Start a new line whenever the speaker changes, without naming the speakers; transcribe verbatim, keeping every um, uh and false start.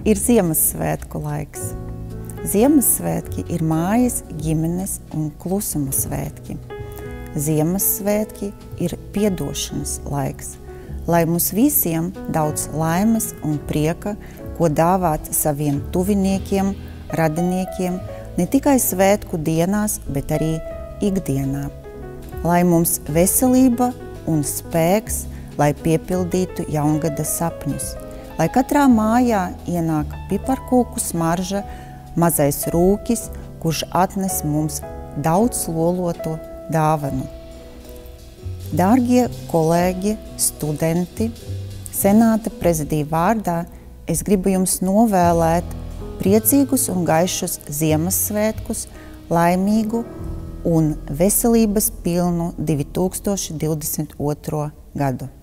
Ir Ziemassvētku laiks. Ziemassvētki ir mājas, ģimenes un klusuma svētki. Ziemassvētki ir piedošanas laiks, lai mums visiem daudz laimes un prieka, ko dāvāt saviem tuviniekiem, radiniekiem, ne tikai svētku dienās, bet arī ikdienā. Lai mums veselība un spēks, lai piepildītu jaungada sapņus. Lai katrā mājā ienāk piparkūku smarža, mazais rūkis, kurš atnes mums daudz loloto dāvanu. Dārgie kolēģi, studenti, senāta prezidija vārdā es gribu jums novēlēt priecīgus un gaišus Ziemassvētkus, laimīgu un veselības pilnu divi tūkstoši divdesmit otro gadu.